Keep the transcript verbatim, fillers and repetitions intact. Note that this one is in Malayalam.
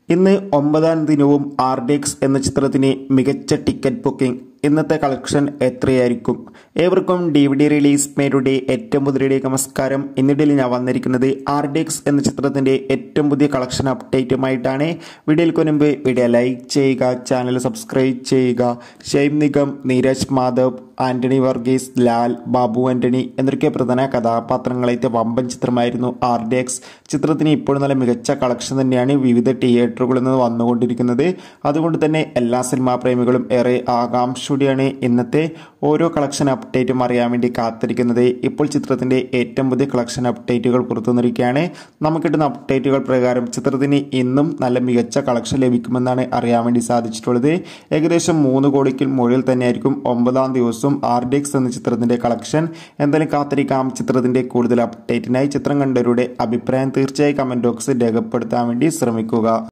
ഇന്ന് ഒമ്പതാം ദിനവും ആർ ഡി എക്സ് എന്ന ചിത്രത്തിന് മികച്ച ടിക്കറ്റ് ബുക്കിംഗ്. ഇന്നത്തെ കളക്ഷൻ എത്രയായിരിക്കും? ഏവർക്കും ഡി വി ഡി റിലീസ് മേരുടെ ഏറ്റവും പുതിയ നമസ്കാരം. ഇന്നിടയിൽ ഞാൻ വന്നിരിക്കുന്നത് ആർ ഡി എക്സ് എന്ന ചിത്രത്തിന്റെ ഏറ്റവും പുതിയ കളക്ഷൻ അപ്ഡേറ്റുമായിട്ടാണ്. വീഡിയോയ്ക്ക് മുൻപ് വീഡിയോ ലൈക്ക് ചെയ്യുക, ചാനൽ സബ്സ്ക്രൈബ് ചെയ്യുക. ഷൈം നിഗം, നീരജ് മാധവ്, ആന്റണി വർഗീസ്, ലാൽ, ബാബു ആന്റണി എന്നൊക്കെ പ്രധാന കഥാപാത്രങ്ങളായിട്ട് വമ്പൻ ചിത്രമായിരുന്നു ആർ ഡി എക്സ്. ചിത്രത്തിന് ഇപ്പോൾ നല്ല മികച്ച കളക്ഷൻ തന്നെയാണ് വിവിധ തിയേറ്ററുകളിൽ നിന്ന് വന്നുകൊണ്ടിരിക്കുന്നത്. അതുകൊണ്ട് തന്നെ എല്ലാ സിനിമാ പ്രേമികളും ഏറെ ആകാംക്ഷയോടെയാണ് ഇന്നത്തെ ഓരോ കളക്ഷൻ അപ്ഡേറ്റും അറിയാൻ വേണ്ടി കാത്തിരിക്കുന്നത്. ഇപ്പോൾ ചിത്രത്തിന്റെ ഏറ്റവും പുതിയ കളക്ഷൻ അപ്ഡേറ്റുകൾ പുറത്തുവന്നിരിക്കുകയാണ്. നമുക്ക് കിട്ടുന്ന അപ്ഡേറ്റുകൾ പ്രകാരം ചിത്രത്തിന് ഇന്നും നല്ല മികച്ച കളക്ഷൻ ലഭിക്കുമെന്നാണ് അറിയാൻ വേണ്ടി സാധിച്ചിട്ടുള്ളത്. ഏകദേശം മൂന്ന് കോടിക്ക് മുകളിൽ തന്നെയായിരിക്കും ഒമ്പതാം ദിവസം ആർ ഡി എക്സ് എന്ന ചിത്രത്തിന്റെ കളക്ഷൻ. എന്തായാലും കാത്തിരിക്കാം ചിത്രത്തിന്റെ കൂടുതൽ അപ്ഡേറ്റിനായി. ചിത്രം കണ്ടവരുടെ അഭിപ്രായം തീർച്ചയായും കമന്റ് ബോക്സിൽ രേഖപ്പെടുത്താൻ വേണ്ടി ശ്രമിക്കുക.